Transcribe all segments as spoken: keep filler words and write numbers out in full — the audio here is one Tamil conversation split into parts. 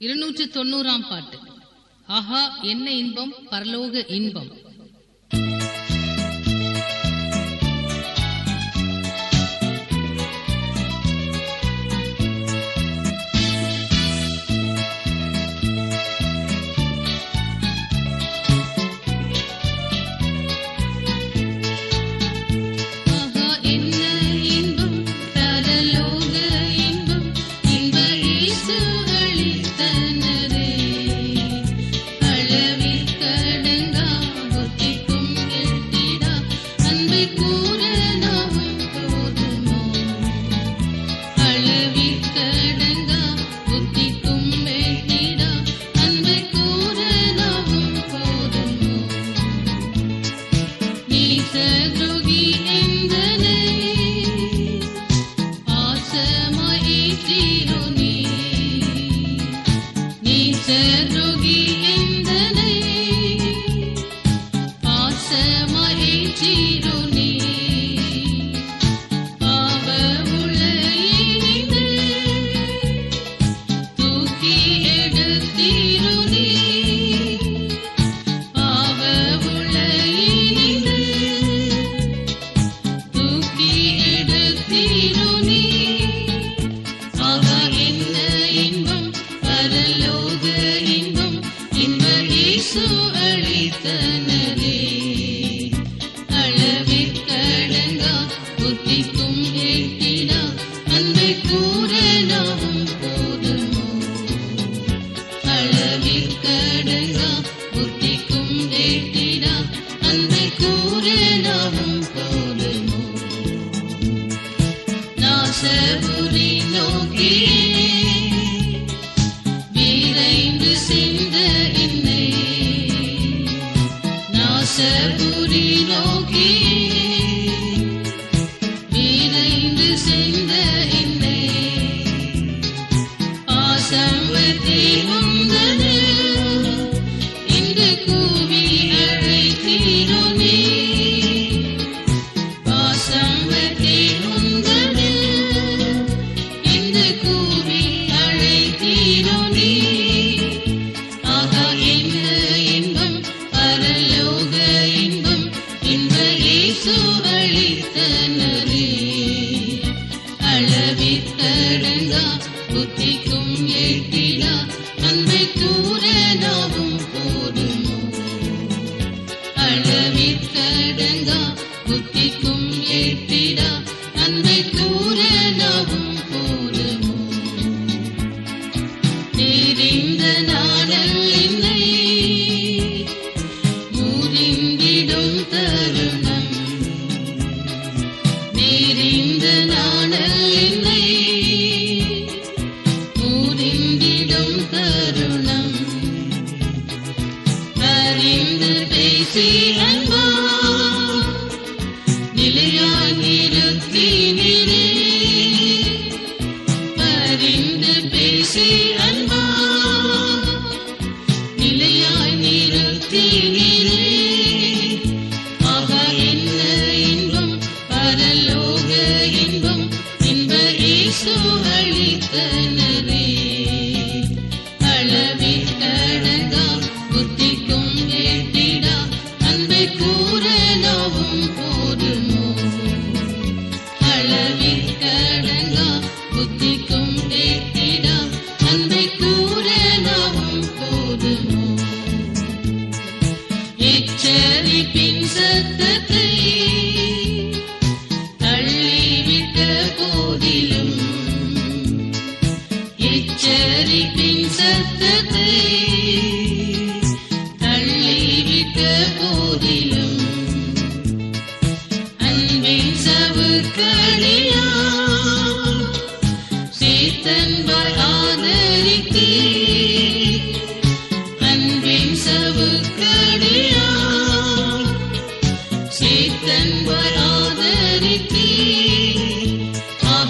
இருநூற்று தொண்ணூறாம் பாட்டு. ஆஹா என்ன இன்பம், பரலோக இன்பம்.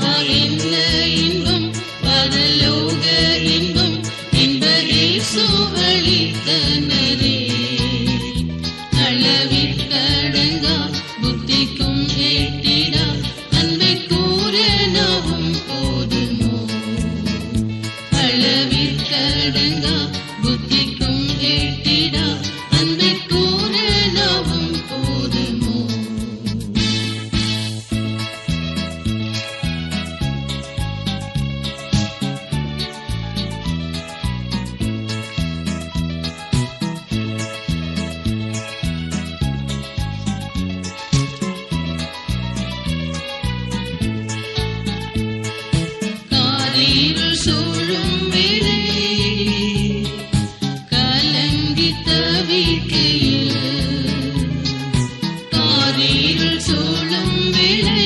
So கடங்கா புத்திக்கும் எட்டிடா அன்பை கூற நாவும் போதுமோ. காரிருள் சூழும் வேளை கலங்கி தவிக்கையில், காரிருள் சூழும் வேளை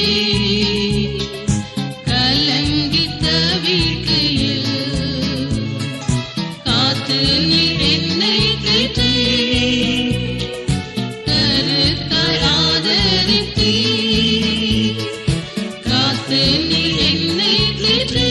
கலங்கி தவிக்கையில், காத்து நீர் என்னை கேட்டே கருத்தாய் ஆதரித்தீ, காத்து நீர் என்னை கேட்டே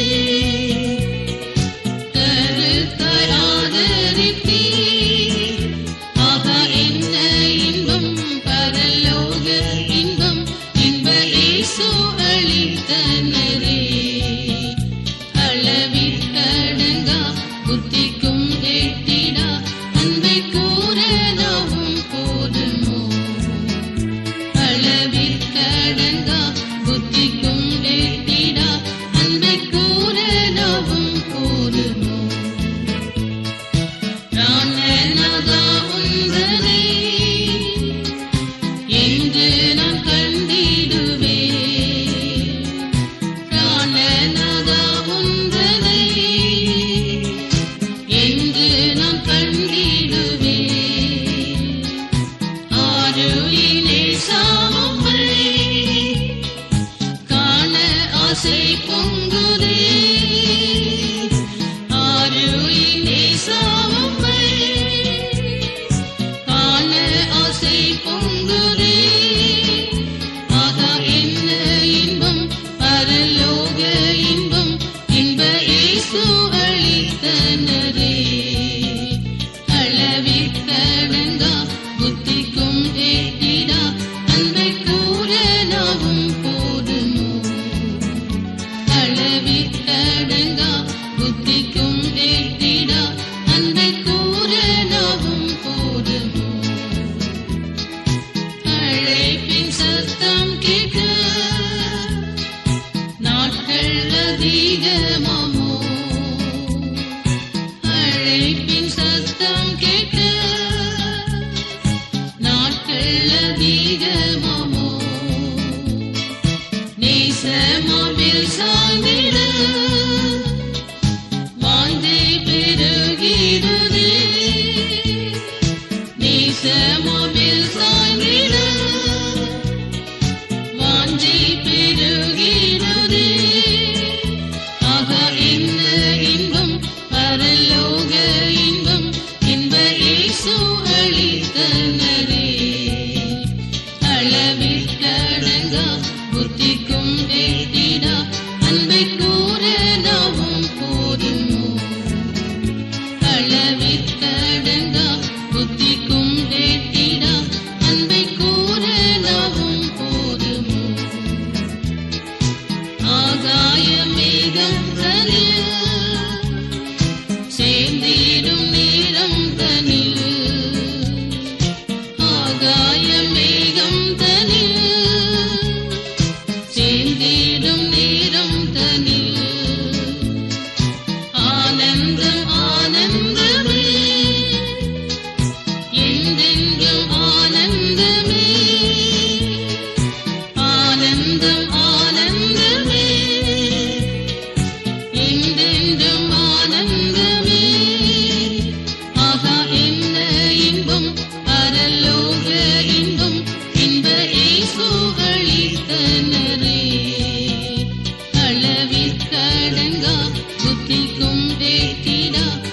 கருத்தாய் ஆதரித்தீ. ஆகா என்ன இன்பம் பரலோக இன்பம் இன்ப இயேசு அளித்தனரே. அளவிற்கடங்கா புத்திக்கும் எட்டிடா அன்பை கூற நாவும் போதுமோ. அளவிற்கடங்கா புத்திக்கும் எட்டிடா அன்பை கூற நாவும் போதுமோ. பிராணநாதா உந்தனை என்று நான் கண்டிடுவேன், பிராணநாதா உந்தனை என்று நான் கண்டிடுவேன். ஆருயினே சாமும்மை காண ஆசை பொங்குதே, ஆருயினே சாமும்மை காண ஆசை பொங்குதே. ஆகா என்ன இன்பம் பரலோக இன்பம் இன்ப இயேசு அளித்தனரே. அளவிற்கடங்கா புத்திக்கும் எட்டிடா அன்பை கூற நாவும் போதுமோ. அளவிற்கடங்கா புத்திக்கும் எட்டிடா அன்பை கூற நாவும் போதுமோ. அழைப்பின் சத்தம் கேட்க நாட்கள் அதிகமாமோ, அழைப்பின் சத்தம் கேட்க நாட்கள் அதிகமாமோ. நேசமாவில் சாய்ந்திட வாஞ்சை பெருகிடுதே, நேசமாவில் சாய்ந்திட வாஞ்சை பெருகிடுதே. ஆகா என்ன இன்பம் பரலோக இன்பம் இன்ப இயேசு அளித்தனரே. அளவிற்கடங்கா புத்திக்கும் எட்டிடா அன்பை கூற நாவும் போதுமோ. அளவிற்கடங்கா புத்திக்கும் எட்டிடா அன்பை கூற நாவும் போதுமோ. ஆகாய மேகம் தனில் சேர்ந்திடும் நேரம் தனில், ஆகாய மேகம் தனில் சேர்ந்திடும் நேரம் தனில், ஆனந்தம் ஆனந்தமே என்றென்றும் ஆனந்தமே, ஆனந்தம் ஆனந்தமே என்றென்றும் ஆனந்தமே. ஆகா என்ன இன்பம் பரலோக இன்பம் இன்ப இயேசு அளித்தனரே. அளவிற்கடங்கா புத்திக்கும் எட்டிடா